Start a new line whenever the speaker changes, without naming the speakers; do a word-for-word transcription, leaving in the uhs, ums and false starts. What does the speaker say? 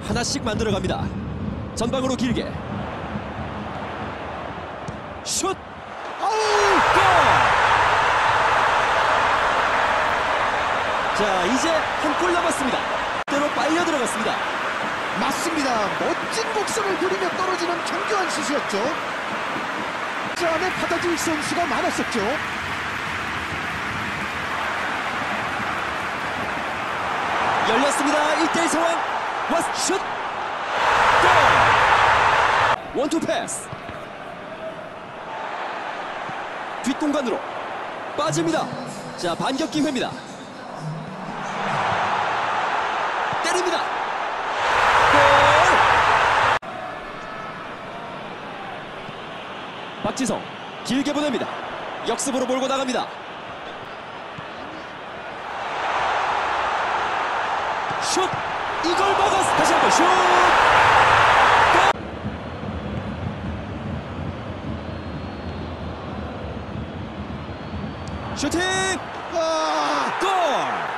하나씩 만들어갑니다. 전방으로 길게 슛! 아우! 골! 자, 이제 한 골 남았습니다. 때로 빨려 들어갔습니다.
맞습니다. 멋진 곡선을 그리며 떨어지는 정교한 슛이었죠. 그 안에 받아줄 선수가 많았었죠.
열렸습니다. 일 대일 상황. 와스 슛! 골! 원투 패스. 뒷공간으로 빠집니다. 자, 반격 기회입니다. 때립니다. 골! 박지성 길게 보냅니다. 역습으로 몰고 나갑니다. 슛! 이걸 막았어! 다시 한번 슛! 골! 슈팅!
아,
골!